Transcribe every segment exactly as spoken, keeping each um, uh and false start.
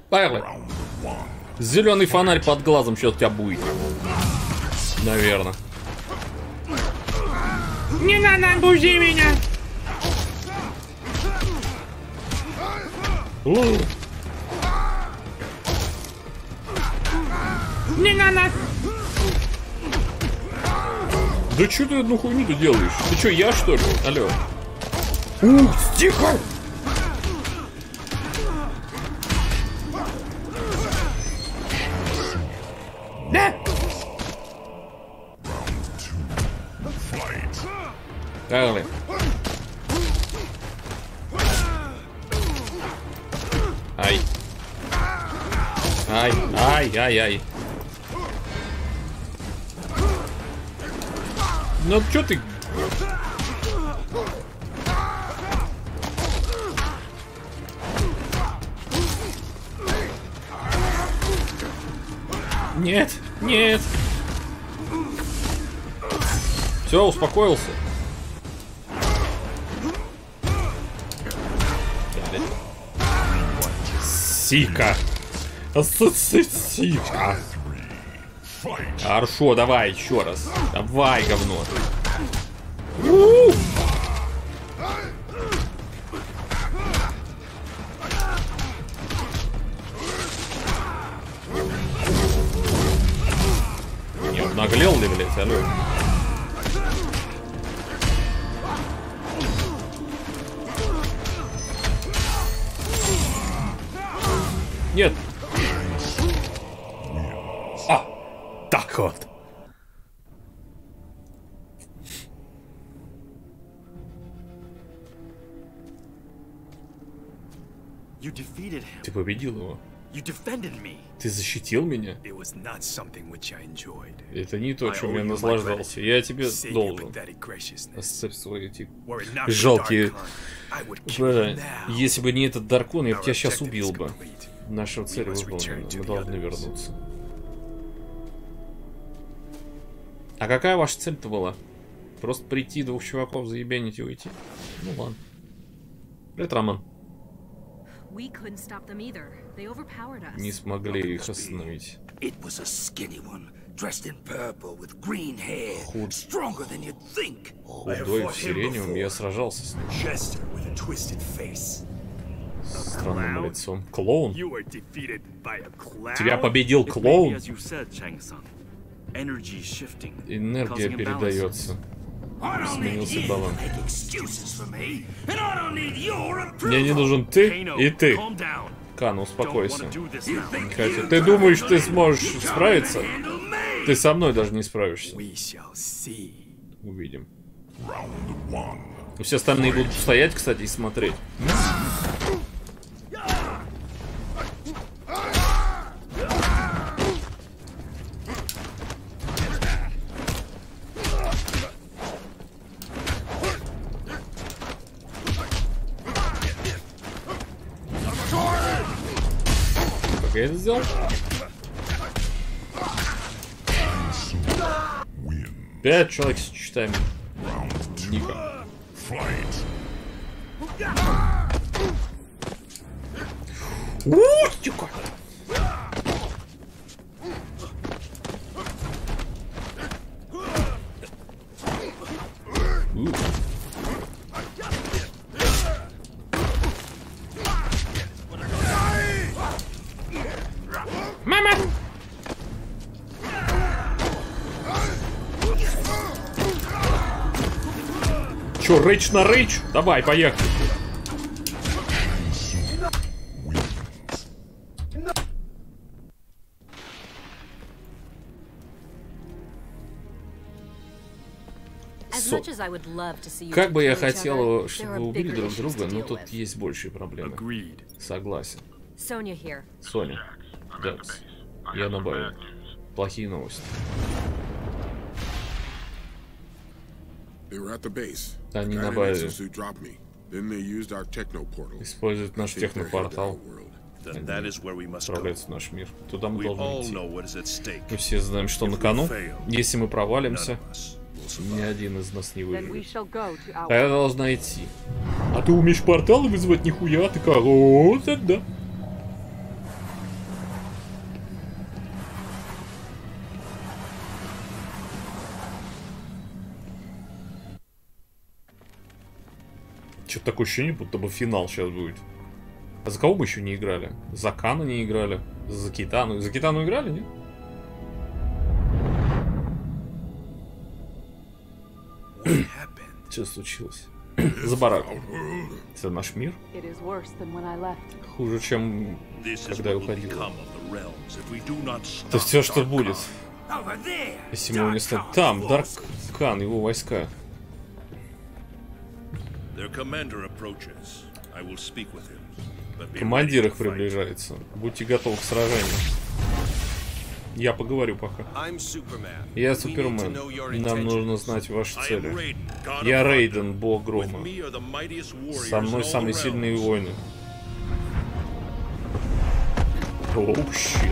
Поехали. Зеленый фонарь под глазом, что у тебя будет. Наверное. Не надо, бузи меня. О. Не надо. Да что ты одну хуйню-то делаешь? Ты что, я что ли? Алло. Ух, тихо! Да. Поехали. Ай. Ай, ай, ай, ай. Ну чё ты? Нет, нет. Все, успокоился. Сика. Сика. Хорошо, давай еще раз. Давай, говно. У-у-у. Не обнаглел ли, блядь, алло? Нет. А, так вот. Ты победил его. Ты защитил меня. Это не то, чем я наслаждался. Я тебе должен. Оставь свои эти жалкие... Если бы не этот Даркон, я бы тебя сейчас убил бы. Наша цель выполнена. Мы должны вернуться. А какая ваша цель-то была? Просто прийти, двух чуваков заебенить и уйти? Ну ладно. Привет, Роман. Не смогли их остановить. Худ... Худой в сиреневом, я сражался с ним. Странным лицом. Клоун? Тебя победил клоун? Энергия передается. Сменился баланс. Мне не нужен ты и ты. Кан, успокойся. Хотя, ты думаешь, ты сможешь справиться? Ты со мной даже не справишься. Увидим. Все остальные будут стоять, кстати, и смотреть. Я это сделал? Пять человек считаем. Ника. Утика. Мама! Чё, рейдж на рейдж? Давай, поехали. Со. Как бы я хотел, чтобы вы убили друг друга, но тут есть большие проблемы. Согласен. Соня. Декс. Я на баю. Плохие новости. Они на базе. Используют наш технопортал. Отправляются в наш мир. Туда мы должны идти. Мы все знаем, что на кону. Если мы провалимся, ни один из нас не выживет. А я должна идти. А ты умеешь порталы вызывать? Нихуя, ты короче, да. Что-то такое ощущение, будто бы финал сейчас будет. А за кого мы еще не играли? За Кана не играли. За Китану. За Китану играли, нет? Что случилось? За бараком. Это наш мир? Хуже, чем когда я уходил. Это все, что будет. Если мы его не станем... Там, Даркан, его войска. Командир их приближается. Будьте готовы к сражению. Я поговорю пока. Я Супермен. Нам нужно знать ваши цели. Я Рейден, бог грома. Со мной самые сильные воины. Оу, щит.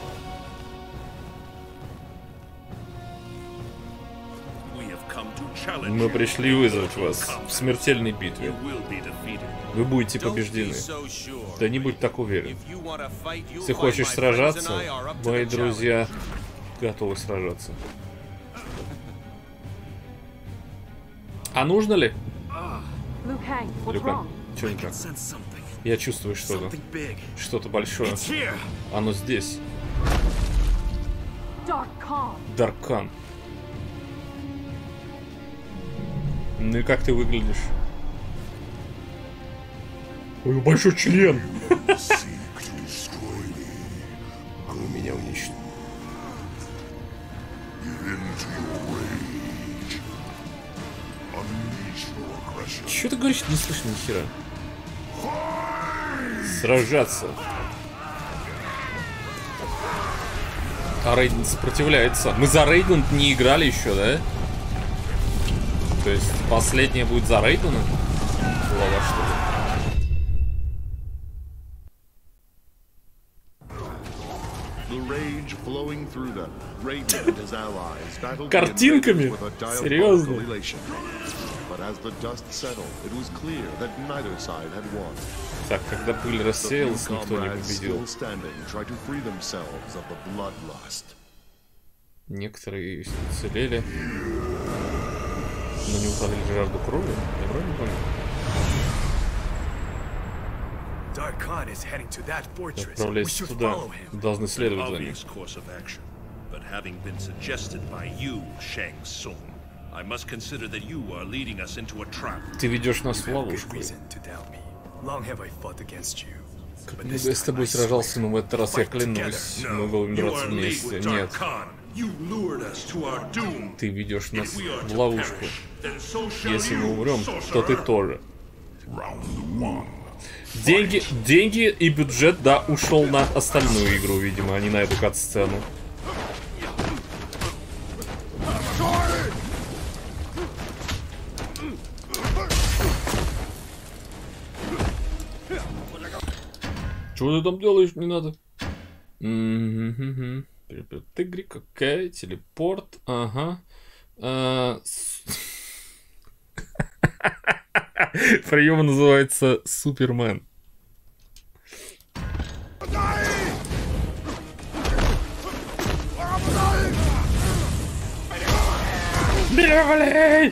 Мы пришли вызвать вас в смертельной битве. Вы будете побеждены. Да не будь так уверен. Если хочешь сражаться, мои друзья готовы сражаться. А нужно ли? Люкан, что не так? Я чувствую что-то. Что-то большое. Оно здесь. Даркан. Ну и как ты выглядишь? Ой, большой член! Он меня уничтожил. Чё ты говоришь? Не слышно ни хера. Сражаться. А Рейден сопротивляется. Мы за Рейден не играли еще, да? То есть последняя будет за Рейдена? Глава, что ли? Картинками? Серьезно? Так, когда пыль рассеялась, никто не победил. Некоторые уцелели, но не утолили жажду крови. Я правильно понял? Отправляйся туда. Должны следовать за ним. Ты ведешь нас в ловушку. Как много я с тобой сражался, но в этот раз я клянусь, мы будем драться вместе. Нет. Ты ведешь нас в ловушку. Если мы умрем, то ты тоже. Деньги, деньги и бюджет, да, ушел на остальную игру, видимо, а не на эту кат-сцену. Чего ты там делаешь? Не надо. Игры, какая? Телепорт. Ага. Прием называется Супермен. Блин!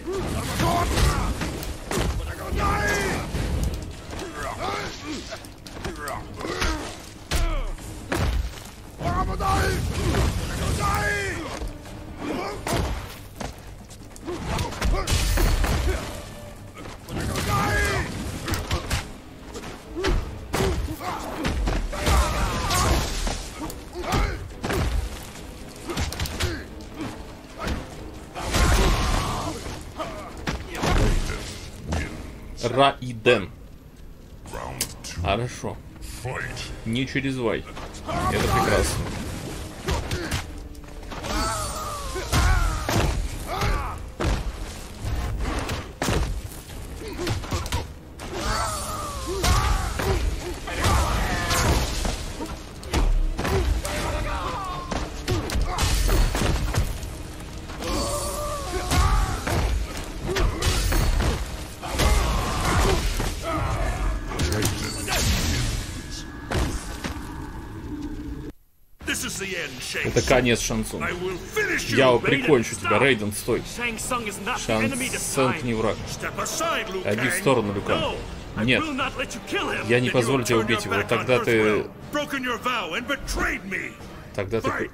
Раиден. Хорошо. Не через Вай. Это прекрасно. Это конец, Шан Цунг. Я прикончу тебя, Рейден, стой. Шан Цунг не враг. Иди в сторону, Люкан. Нет, я не позволю тебе убить его. Тогда ты... Тогда ты...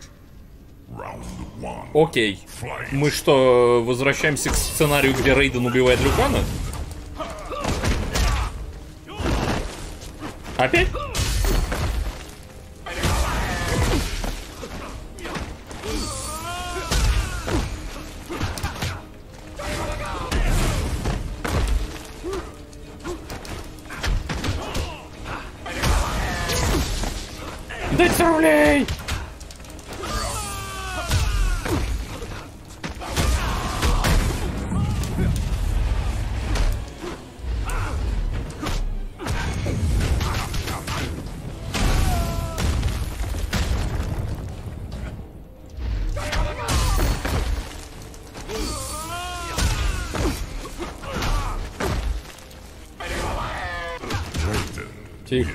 Окей. Мы что, возвращаемся к сценарию, где Рейден убивает Люкана? Опять? Дайте рублей! Тихо.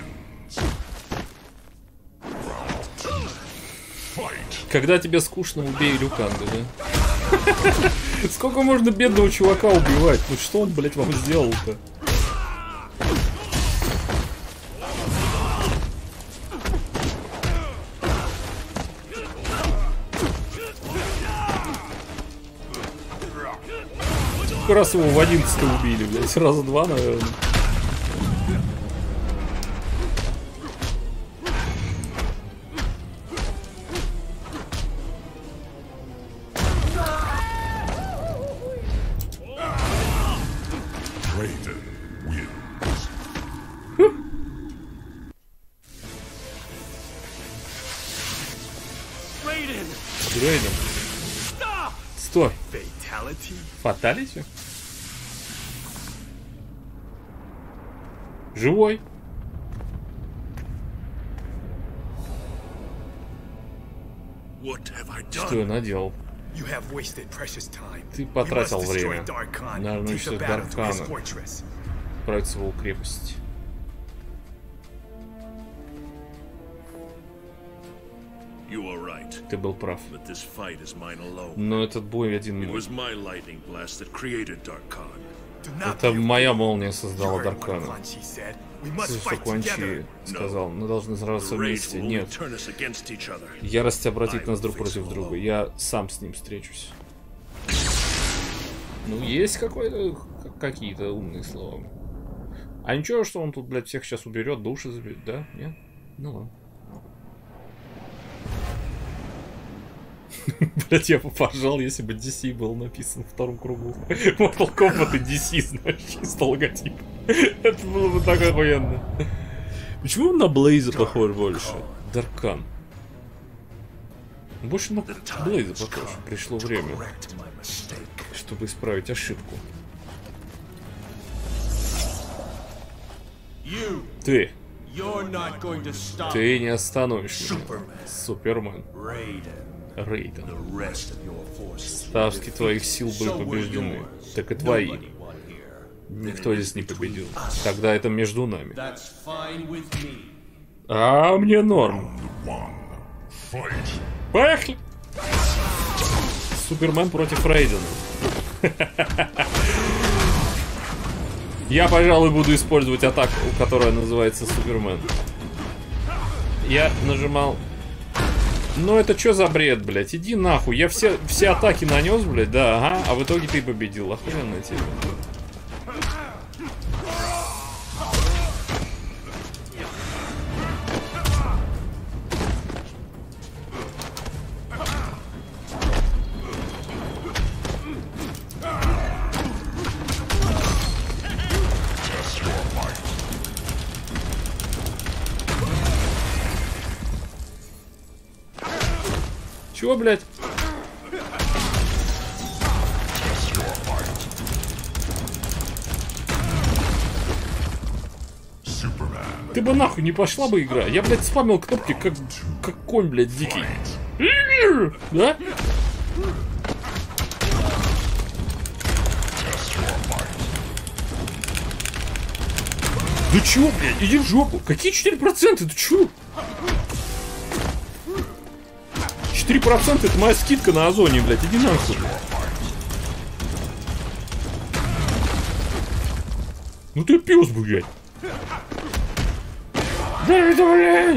Когда тебе скучно, убей Люканга, да? Сколько можно бедного чувака убивать? Ну что он, блядь, вам сделал-то? Сколько раз его в одиннадцатый убили, блядь? Раза два, наверное. Рейден. Стой. Фаталити? Живой. Что я наделал? Ты потратил время. Надо уничтожить Даркана. Отправиться в его крепость. Ты был прав. Но этот бой один мой. Это моя молния создала Даркана. Слышь, Quan Chi сказал, мы должны сражаться вместе. Нет. Ярость обратит нас друг против друга. Я сам с ним встречусь. Ну, есть какой-то какие-то умные слова. А ничего, что он тут, блядь, всех сейчас уберет, души заберет, да? Нет? Ну ладно. Блять, я бы пожал, если бы ди си был написан в втором кругу. Mortal Kombat и ди си, знаешь, чисто логотип. Это было бы так охуенно. Почему он на Блейза похож больше? Даркан. Больше на Блейза похож. Пришло время, чтобы исправить ошибку. Ты. Ты не остановишь меня. Супермен. Рейден. Остатки твоих сил были побеждены. Так и твои. Никто здесь не победил. Тогда это между нами. А мне норм. Поехали! Супермен против Рейдена. Я, пожалуй, буду использовать атаку, которая называется Супермен. Я нажимал... Ну это что за бред, блядь? Иди нахуй. Я все, все атаки нанес, блядь, да, ага. А в итоге ты победил. Охуенная тема. Чего, блядь? Ты бы нахуй не пошла бы игра. Я, блядь, спамил кнопки, как, как конь, блядь, дикий. Да? Да чё, блядь, иди в жопу. Какие четыре процента? Ты чё? четыре процента это моя скидка на Озоне, блядь, иди нахуй. Ну ты пёс, блядь. Да это, блядь.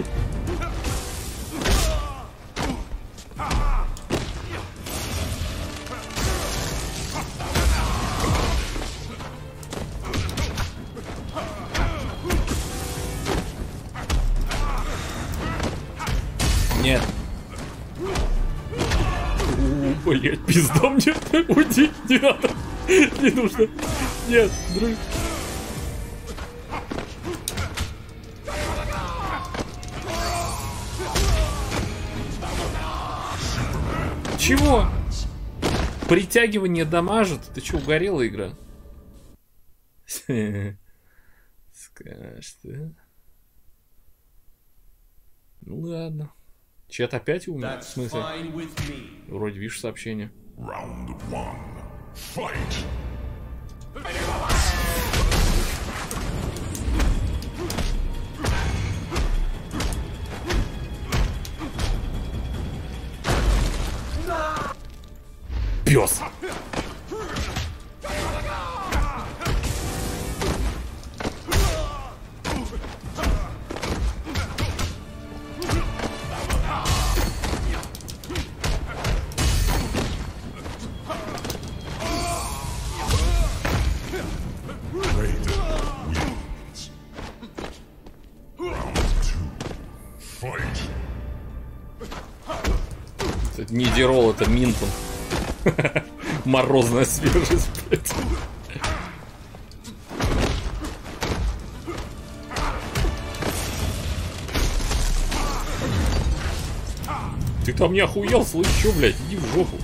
Нет. О, блядь, пизда мне. Уйди, не надо. Не нужно. Нет, друг. Чего? Притягивание дамажит? Ты что, угорела игра? Скажешь ты. Ну ладно. Чет опять умер? В смысле? Вроде видишь сообщение. Пёс! Это не Дирол, это Минтон. Морозная свежесть, блядь. Ты там не охуел, слышь, чё, блядь? Иди в жопу.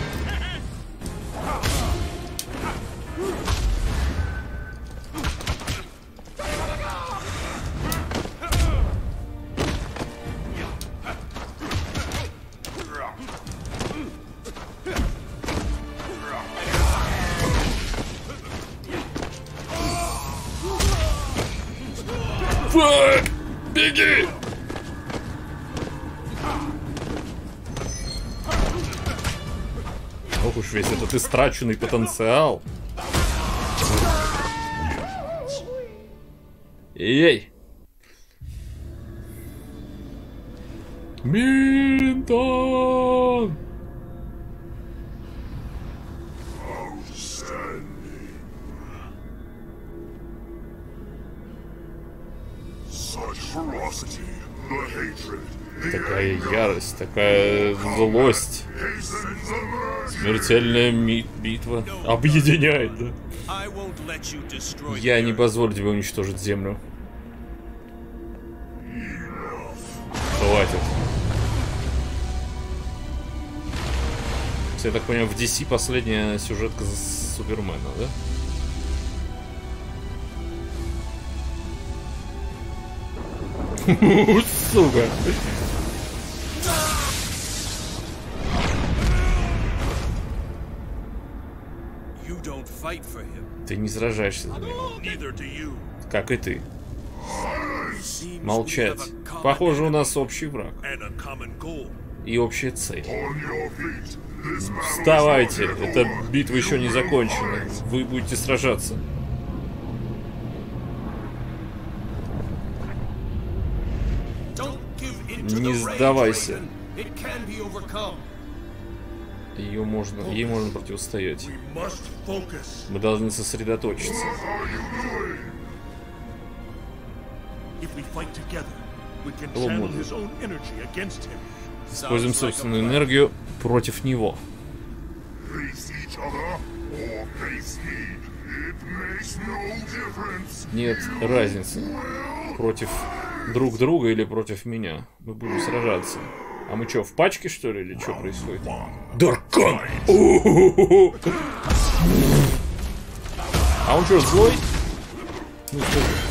Фак! Беги! Ох уж весь этот истраченный потенциал. Эй! Минтон! Такая ярость, такая злость. Смертельная битва объединяет, да? Я не позволю тебе уничтожить Землю. Хватит. Я так понимаю, в ди си последняя сюжетка с Супермена, да? Сука. Ты не сражаешься за него. Как и ты. Молчать. Похоже, у нас общий враг. И общая цель. Вставайте. Эта битва еще не закончена. Вы будете сражаться. Не сдавайся. Ее можно, ей можно противостоять. Мы должны сосредоточиться. Используем собственную энергию против него. Нет разницы. Против друг друга или против меня. Мы будем сражаться. А мы что, в пачке, что ли, или что происходит? Даркан! А он что, злой? Ну,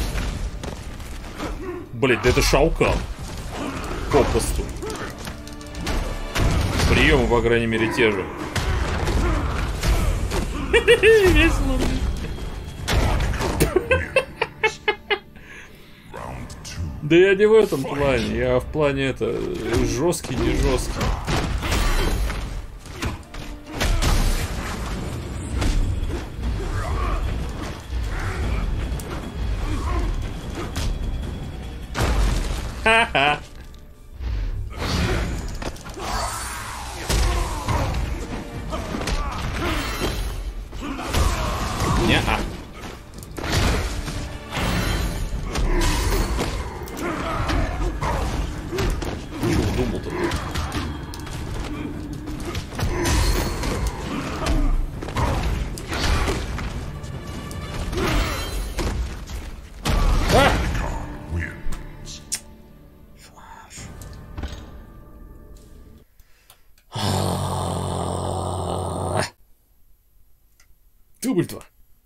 блять, да это Шаукан. Попросту. Приемы, по крайней мере, те же. Весело. Да я не в этом плане, я в плане это жесткий, не жесткий. думал-то? Дубль два.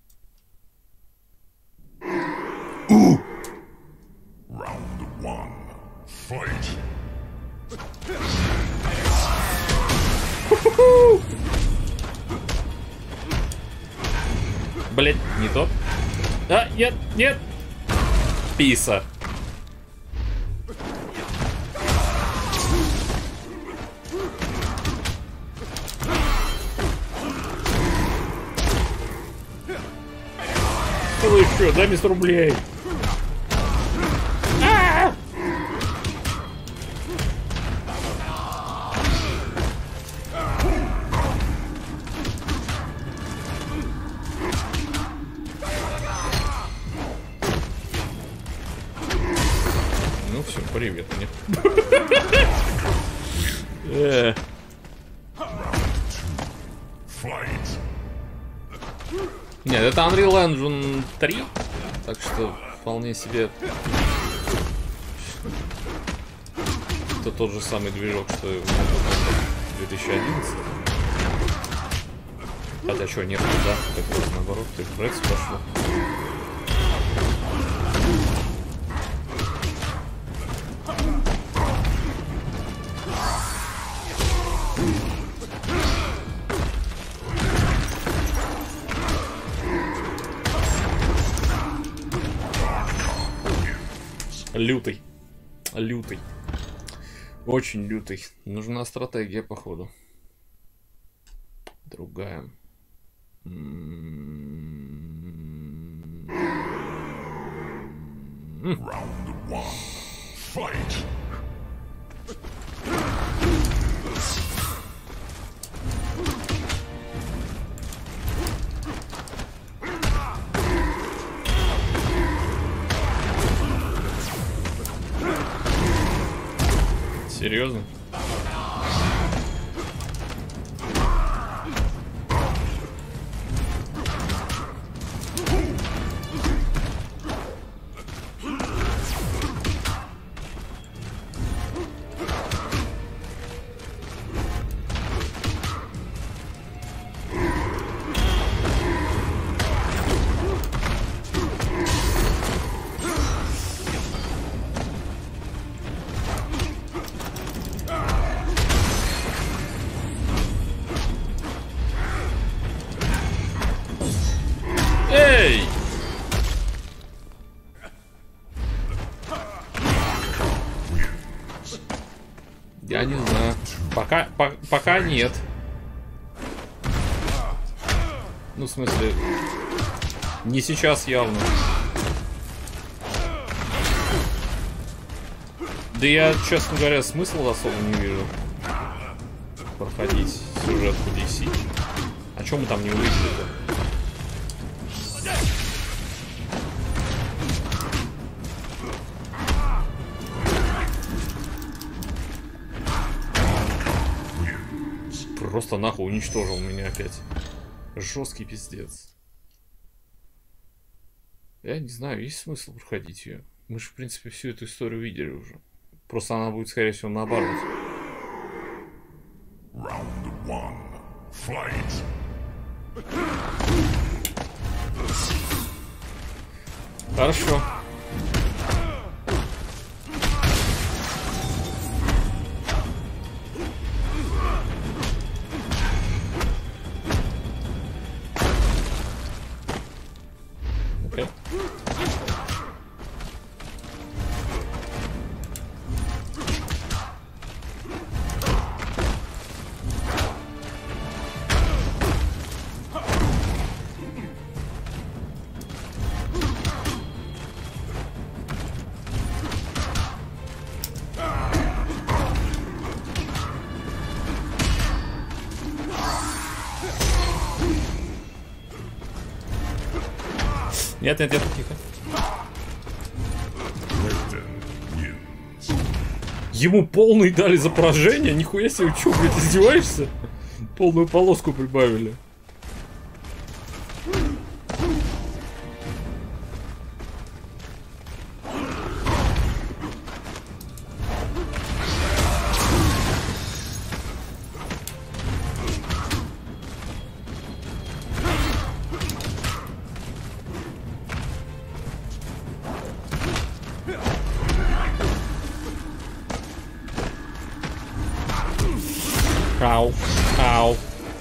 Блять, не то. А, нет, нет. Писа. Что еще? Дай рублей. А-а-а! Ну все, привет мне. Нет, это Unreal Engine три, так что вполне себе это тот же самый движок, что и в две тысячи одиннадцатом. Хотя что, нет, да, как раз наоборот, ты в Брекс пошло. Лютый. Лютый. Очень лютый. Нужна стратегия, походу. Другая. Round one. Fight. Серьезно? Эй! Я не знаю. Пока, по, пока нет. Ну, в смысле, не сейчас явно. Да я, честно говоря, смысла особо не вижу проходить сюжетку ди си. А чё мы там не увидели-то? Просто нахуй уничтожил меня опять. Жесткий пиздец. Я не знаю, есть смысл проходить ее. Мы же, в принципе, всю эту историю видели уже. Просто она будет, скорее всего, наоборот. Round one. Fight. Хорошо. Okay. Нет, нет, нет, тихо. Ему полный дали за поражение? Нихуя себе, чё, блядь, издеваешься? Полную полоску прибавили. Ау, ау.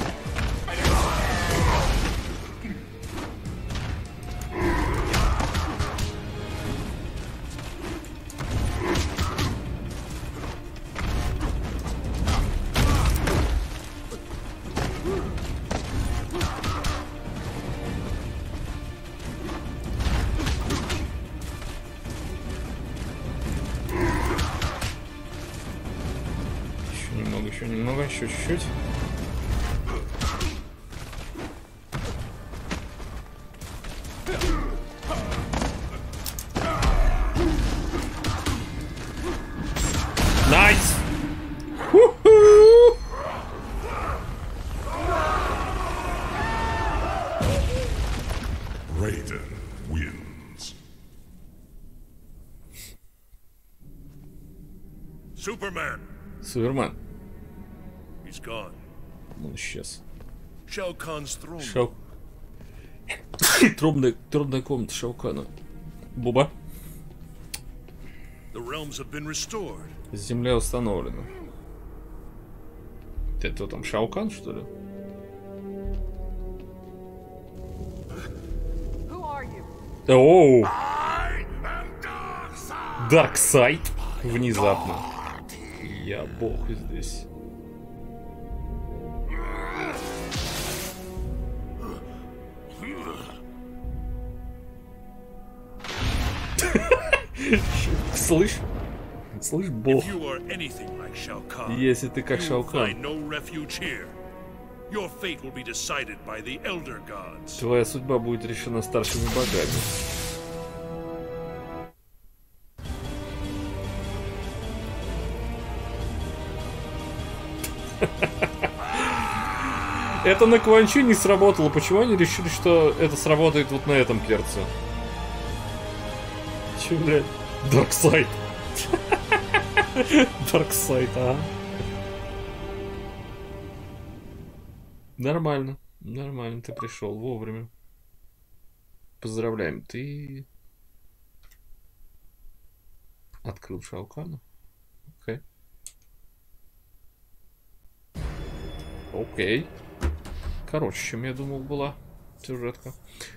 Еще немного, еще чуть-чуть. Найс! Raiden wins. Superman. Супермен. Он исчез. Shao Kahn's throne. Шау... Тронная, тронная комната Шао Кана. Буба. The realms have been restored. Земля установлена. Это там Шао Кан, что ли? Оу! Дарксайд. Внезапно. Я бог здесь. Слышь? Слышь, бог. Если ты как Шао Кан, твоя судьба будет решена старшими богами. Это на Quan Chi не сработало. Почему они решили, что это сработает вот на этом перце? Че, блядь? Дарксайд. Дарксайд, а? Нормально. Нормально, ты пришел вовремя. Поздравляем, ты открыл Шао Кана. Окей. Окей. Короче, чем я думал была сюжетка.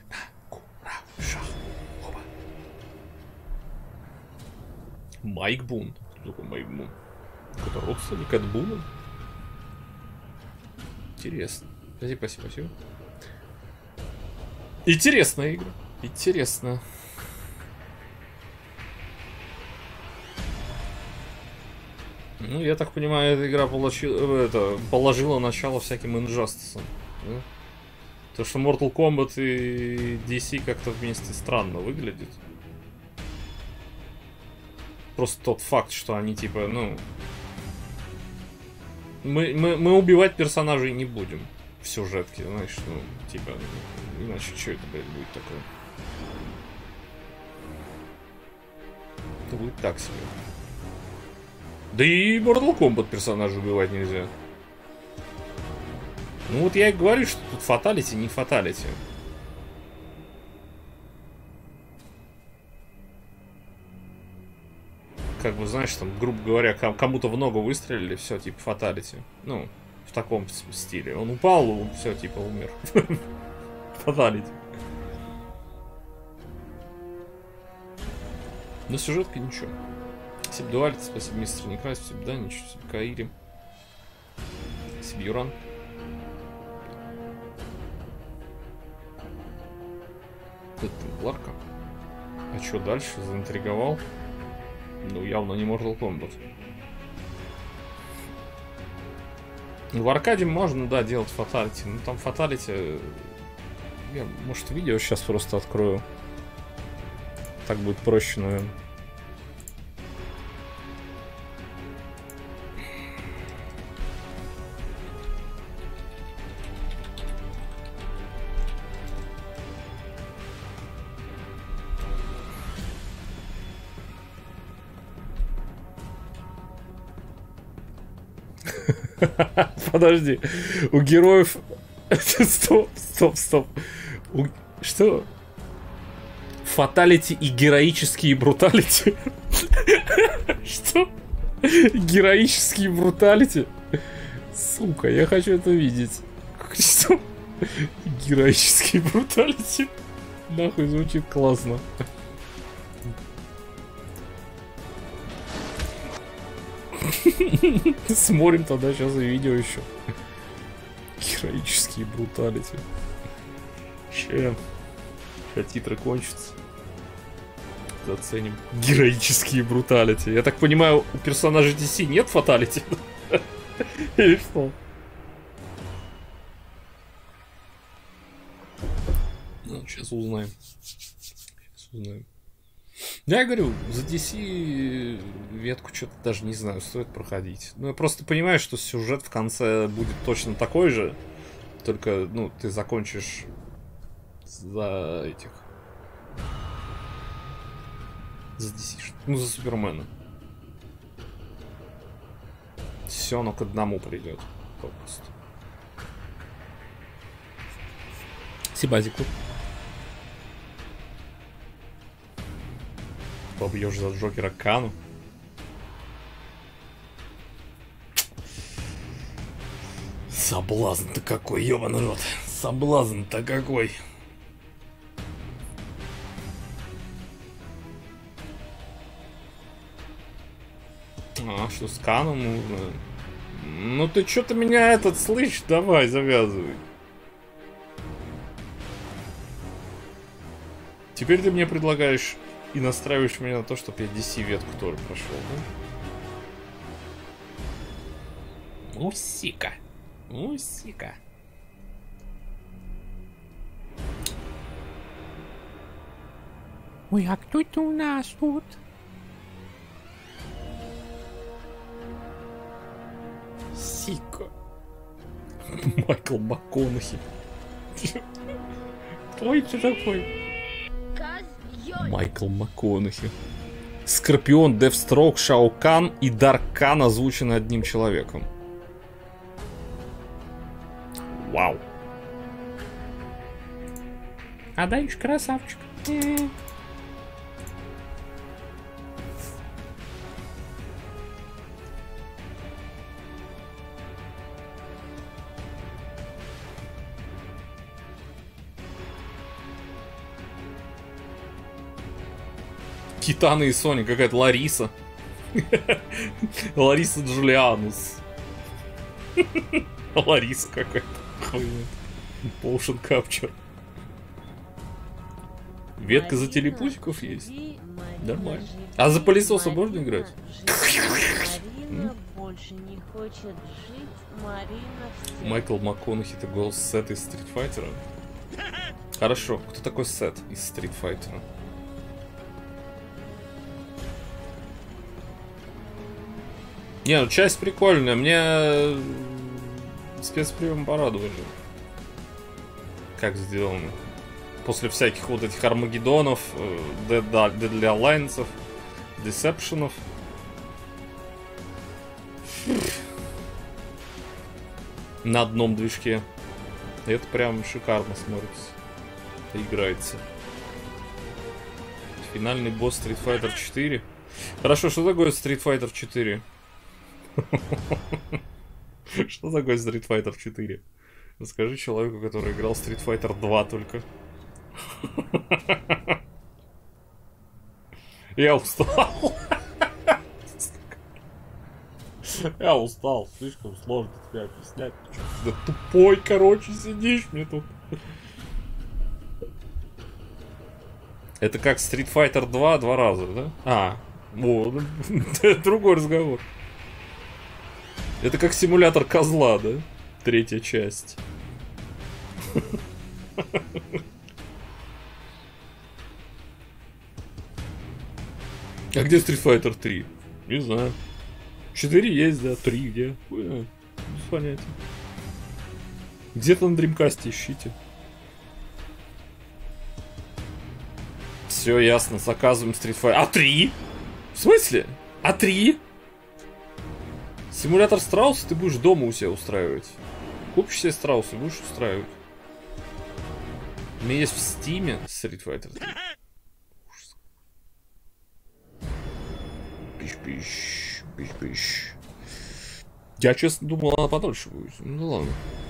Майк Бун. Кто такой Майк Бун? Это родственник от Буна? Интересно. Спасибо, спасибо, спасибо. Интересная игра. Интересно. Ну, я так понимаю, эта игра получила, это, положила начало всяким инжастисам. Да? То, что Mortal Kombat и ди си как-то вместе странно выглядит. Просто тот факт, что они типа, ну... Мы, мы, мы убивать персонажей не будем в сюжетке, знаешь, ну, типа, иначе что это, блядь, будет такое? Это будет так себе. Да и Mortal Kombat персонажей убивать нельзя. Ну вот я и говорю, что тут фаталити, не фаталити. Как бы, знаешь, там, грубо говоря, кому-то в ногу выстрелили, все, типа, фаталити. Ну, в таком стиле. Он упал, все, типа, умер. Фаталити. Но сюжетка ничего. Спасибо, Дуалит, спасибо, мистер Некрас, спасибо, да, ничего, спасибо, Каири. Спасибо, Юран. Это Темпларка. А что дальше? Заинтриговал? Ну, явно не Mortal Kombat. В аркаде можно, да, делать фаталити. Ну, там фаталити... Я, может, видео сейчас просто открою. Так будет проще, наверное. Подожди. У героев... Стоп, стоп, стоп. У... Что? Фаталити и героические бруталити. Что? Героические бруталити? Сука, я хочу это видеть. Что? Героические бруталити? Нахуй, звучит классно. Смотрим тогда сейчас и видео еще. Героические бруталити. Че? Сейчас титры кончатся. Заценим. Героические бруталити. Я так понимаю, у персонажей ди си нет фаталити? Или что? Ну, сейчас узнаем. Сейчас узнаем. Я говорю, за ди си ветку что-то даже не знаю, стоит проходить. Ну, я просто понимаю, что сюжет в конце будет точно такой же. Только, ну, ты закончишь за этих... За ди си, ну, за Супермена. Все оно к одному придет. Попросту. Сибазику. Побьешь за Джокера Кану. Соблазн-то какой, ёбаный рот. Соблазн-то какой. А, что с Каном нужно? Ну ты что-то меня этот слышишь? Давай, завязывай. Теперь ты мне предлагаешь и настраиваешь меня на то, чтобы я ди си ветку тоже прошел, да? Усика. Усика. Ой, а кто это у нас тут? Сика. Майкл МакКонахи. Кто это такой? Майкл МакКонахи. Скорпион, Девстрок, Шао Кан и Дарк Кан озвучены одним человеком. Вау. А дальше красавчик. Китана и Соня, какая-то Лариса. Лариса Джулианус. Лариса какая-то. Potion Capture. Ветка за телепузиков есть? Нормально. А за пылесоса можно играть? Майкл МакКонахи — это голос Сета из Street Fighter. Хорошо, кто такой Сет из Street Fighter? Не, ну часть прикольная, мне спецприем порадовали. Как сделано. После всяких вот этих Армагеддонов, Deadly Alliance, Deception'ов. На одном движке. Это прям шикарно смотрится. Играется. Финальный босс Street Fighter четыре. Хорошо, что такое Street Fighter четыре? Что такое Street Fighter четыре? Расскажи человеку, который играл Street Fighter два только. Я устал. Я устал. Слишком сложно тебе объяснять. Да тупой, короче, сидишь мне тут. Это как Street Fighter два два раза, да? А, вот. Другой разговор. Это как симулятор козла, да? Третья часть. А где Street Fighter три? Не знаю. четыре есть, да, три где? Без понятия. Где-то на Dreamcast ищите. Все ясно, заказываем Street Fighter. А три? В смысле? А три? Симулятор страуса ты будешь дома у себя устраивать. Купишь себе страуса и будешь устраивать. У меня есть в Стиме Street Fighter три. Пищ-пищ, пищ-пищ. Я, честно, думал, она подольше будет. Ну ладно.